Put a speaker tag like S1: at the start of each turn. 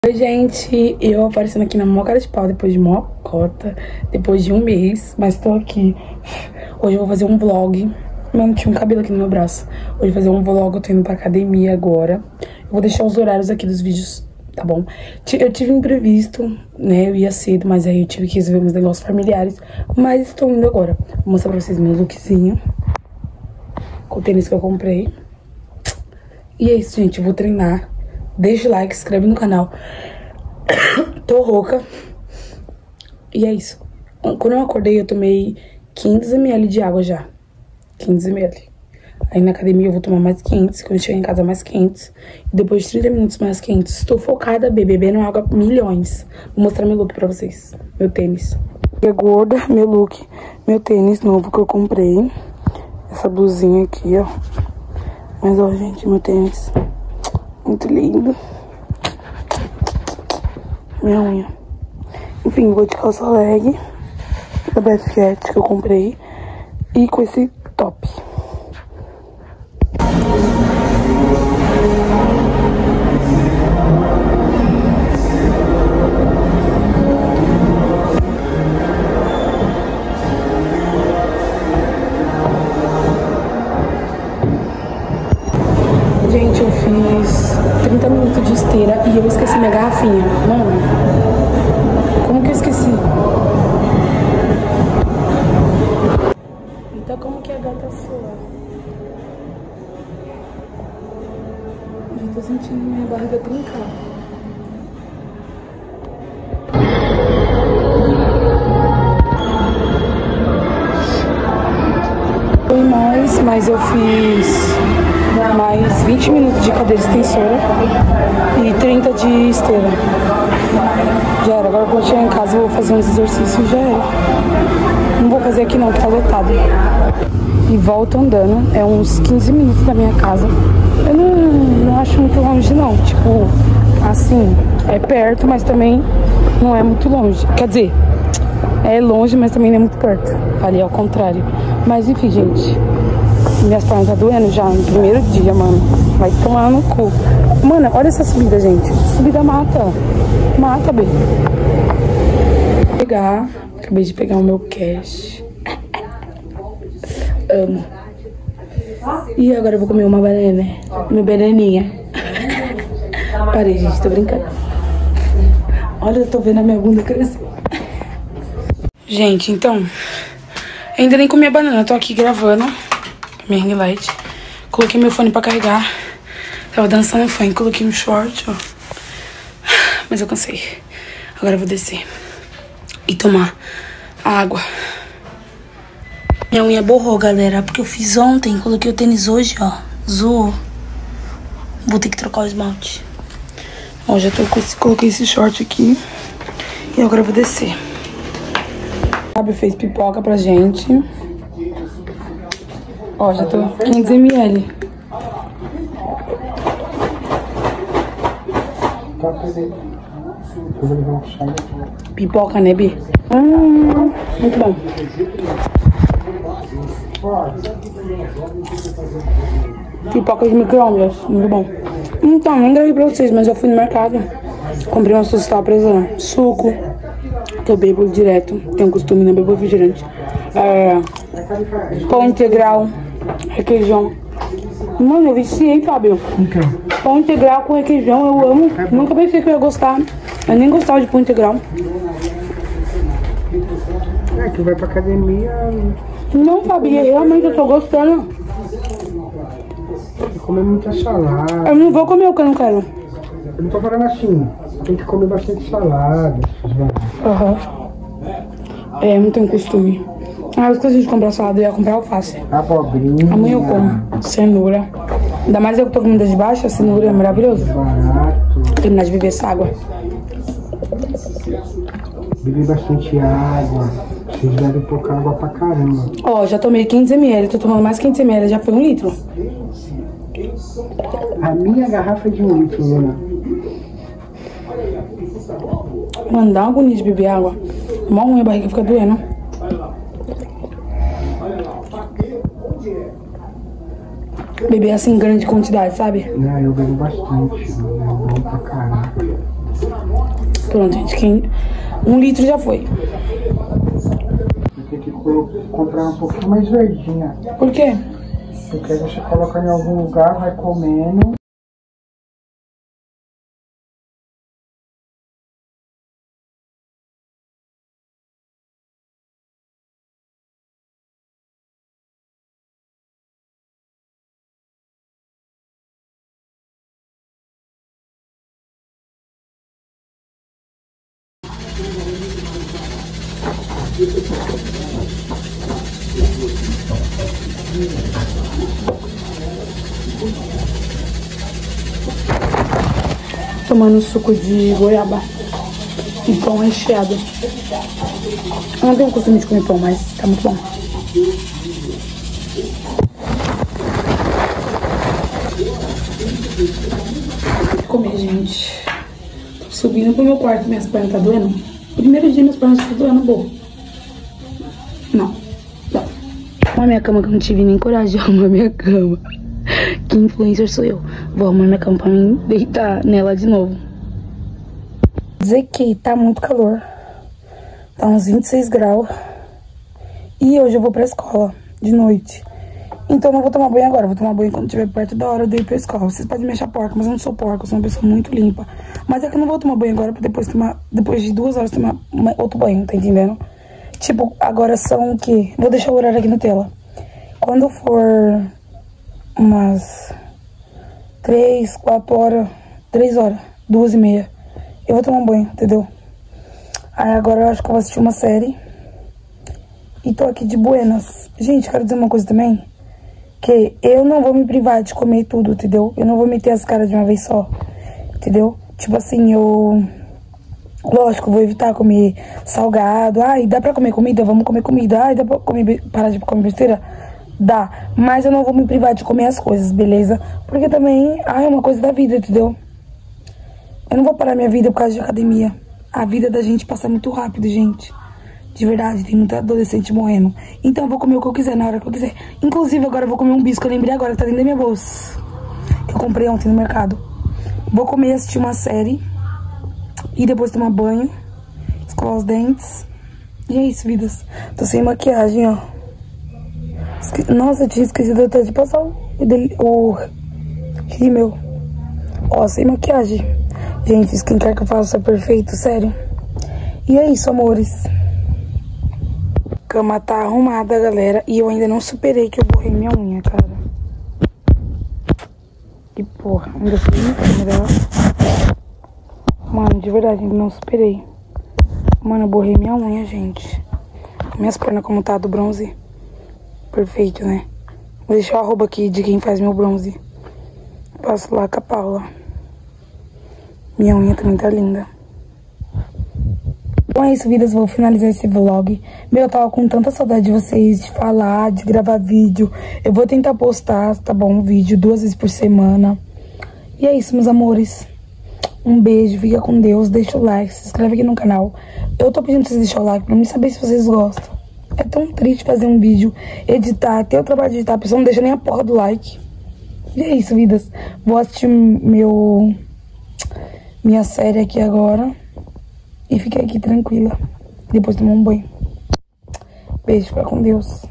S1: Oi, gente, eu aparecendo aqui na maior cara de pau depois de uma cota, depois de um mês, mas tô aqui. Hoje eu vou fazer um vlog. Mano, tinha um cabelo aqui no meu braço. Hoje eu vou fazer um vlog, eu tô indo pra academia agora. Eu vou deixar os horários aqui dos vídeos, tá bom? Eu tive um imprevisto, né, eu ia cedo, mas aí eu tive que resolver uns negócios familiares. Mas estou indo agora. Vou mostrar pra vocês meu lookzinho, com o tênis que eu comprei. E é isso, gente, eu vou treinar. Deixa o like, se inscreve no canal. Tô rouca. E é isso. Quando eu acordei, eu tomei 500 ml de água já. 500 ml. Aí na academia eu vou tomar mais 500. Quando eu chegar em casa, mais 500. E depois de 30 minutos, mais 500. Estou focada, bebendo água milhões. Vou mostrar meu look pra vocês. Meu tênis. É gorda, meu look. Meu tênis novo que eu comprei. Essa blusinha aqui, ó. Mas, ó, gente, meu tênis. Muito lindo. Minha unha. Enfim, vou de calça leg da Basket que eu comprei. E com esse top. Gente, eu fiz 30 minutos de esteira e eu esqueci minha garrafinha. Mano, como que eu esqueci? Então como que a gata sua? Eu tô sentindo minha barriga trincar. Foi mais, mas eu fiz mais 20 minutos de cadeira extensora e 30 de esteira. Já era. Agora quando eu chegar em casa eu vou fazer uns exercícios, já era. Não vou fazer aqui não, que tá lotado. E volto andando, é uns 15 minutos da minha casa. Eu não acho muito longe não, tipo, assim, é perto, mas também não é muito longe. Quer dizer, é longe, mas também não é muito perto. Ali ao contrário. Mas enfim, gente, minhas pernas tá doendo já no primeiro dia, mano. Vai tomar no cu. Mano, olha essa subida, gente. Subida mata. Mata, bê. Acabei de pegar o meu cash. Amo. E agora eu vou comer uma banana. Minha bananinha. Parei, gente, tô brincando. Olha, eu tô vendo a minha bunda crescer. Gente, então, ainda nem comi a banana. Tô aqui gravando minha ring light. Coloquei meu fone pra carregar. Tava dançando funk, coloquei um short, ó. Mas eu cansei. Agora eu vou descer e tomar água. Minha unha borrou, galera, porque eu fiz ontem. Coloquei o tênis hoje, ó. Zoou. Vou ter que trocar o esmalte. Ó, já tô com coloquei esse short aqui. E agora eu vou descer. O Fábio fez pipoca pra gente. Ó, já tô 500 ml. Pipoca, né, Bi? Muito bom. Pipoca de micro-ondas, muito bom. Então, nem gravei pra vocês, mas eu fui no mercado. Comprei uma coisa que tava precisando. Suco, que eu bebo direto. Tenho costume, não bebo refrigerante. Pão integral, requeijão. Mano, eu viciei, Fábio. Okay. Pão integral com requeijão, eu amo. Nunca pensei que eu ia gostar. Eu nem gostava de pão integral.
S2: É, que vai pra academia.
S1: Não, Fábio, realmente eu tô gostando.
S2: Tem que comer muita salada.
S1: Eu não vou comer o que eu não quero.
S2: Eu não tô falando assim. Tem que comer bastante salada.
S1: É, não tenho costume. Ah, eu esqueci de comprar salada, eu ia comprar alface.
S2: Abobrinha.
S1: Amanhã eu como. Cenoura. Ainda mais eu que tô comendo de baixo, a cenoura é maravilhoso.
S2: Barato.
S1: Terminar de beber essa água.
S2: Beber bastante água. Vocês devem pouca água pra caramba.
S1: Ó, já tomei 500 ml, tô tomando mais 500 ml, já foi 1 litro.
S2: A minha garrafa é de 1 litro, né?
S1: Mano, dá uma agonia de beber água. Mó ruim, a barriga fica doendo. Beber assim em grande quantidade, sabe?
S2: Não, eu bebo bastante. Eu bebo pra caraca.
S1: Pronto, gente, 1 litro já foi.
S2: Tem que comprar um pouquinho mais verdinha.
S1: Por quê?
S2: Porque aí você coloca em algum lugar, vai comendo.
S1: Tomando suco de goiaba e pão recheado. Eu não tenho costume de comer pão, mas tá muito bom. Vou comer, gente. Tô subindo pro meu quarto, minhas pernas tá doendo. Primeiro dia minhas pernas estão doendo, boa. Não. Arrumar minha cama que eu não tive nem coragem de arrumar minha cama. Que influencer sou eu. Vou arrumar minha cama pra mim deitar nela de novo. Dizer que tá muito calor. Tá uns 26 graus. E hoje eu vou pra escola de noite. Então eu não vou tomar banho agora. Vou tomar banho quando estiver perto da hora de ir pra escola. Vocês podem me achar porca, mas eu não sou porca. Eu sou uma pessoa muito limpa. Mas é que eu não vou tomar banho agora pra depois de 2 horas tomar outro banho, tá entendendo? Tipo, agora são o quê? Vou deixar o horário aqui na tela. Quando for umas 3, 4 horas, 3 horas, 2h30, eu vou tomar um banho, entendeu? Aí agora eu acho que eu vou assistir uma série. E tô aqui de buenas. Gente, quero dizer uma coisa também. Que eu não vou me privar de comer tudo, entendeu? Eu não vou meter as caras de uma vez só, entendeu? Tipo assim, lógico, vou evitar comer salgado. Ai, dá pra comer comida? Vamos comer comida. Ai, dá pra parar de comer besteira? Dá. Mas eu não vou me privar de comer as coisas, beleza? Porque também, é uma coisa da vida, entendeu? Eu não vou parar minha vida por causa de academia. A vida da gente passa muito rápido, gente. De verdade, tem muita adolescente morrendo. Então eu vou comer o que eu quiser, na hora que eu quiser. Inclusive, agora eu vou comer um bisco. Eu lembrei agora que tá dentro da minha bolsa. Que eu comprei ontem no mercado. Vou comer, assistir uma série. E depois tomar banho. Escovar os dentes. E é isso, vidas. Tô sem maquiagem, ó. Nossa, eu tinha esquecido até de passar o rímel. Ó, sem maquiagem. Gente, skincare que eu faço é perfeito, sério. E é isso, amores. A cama tá arrumada, galera. E eu ainda não superei que eu borrei minha unha, cara. Que porra, ainda fui na câmera. Mano, de verdade, ainda não superei. Mano, eu borrei minha unha, gente. Minhas pernas como tá do bronze. Perfeito, né? Vou deixar o arroba aqui de quem faz meu bronze. Passo lá com a Paula. Minha unha também tá linda. Então é isso, vidas. Vou finalizar esse vlog. Meu, eu tava com tanta saudade de vocês, de falar, de gravar vídeo. Eu vou tentar postar, tá bom? Um vídeo 2 vezes por semana. E é isso, meus amores. Um beijo, fica com Deus. Deixa o like, se inscreve aqui no canal. Eu tô pedindo pra vocês deixarem o like pra mim saber se vocês gostam. É tão triste fazer um vídeo, editar, ter o trabalho de editar, a pessoa não deixa nem a porra do like. E é isso, vidas. Vou assistir minha série aqui agora. E fiquei aqui tranquila. Depois tomar um banho. Beijo, fica com Deus.